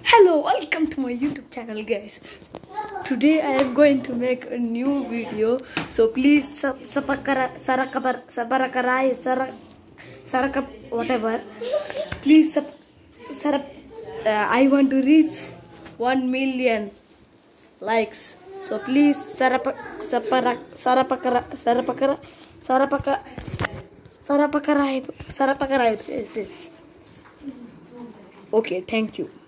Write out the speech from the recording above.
Hello, welcome to my YouTube channel, guys. Today I am going to make a new video, so please whatever. Please I want to reach 1 million likes, so please okay, thank you.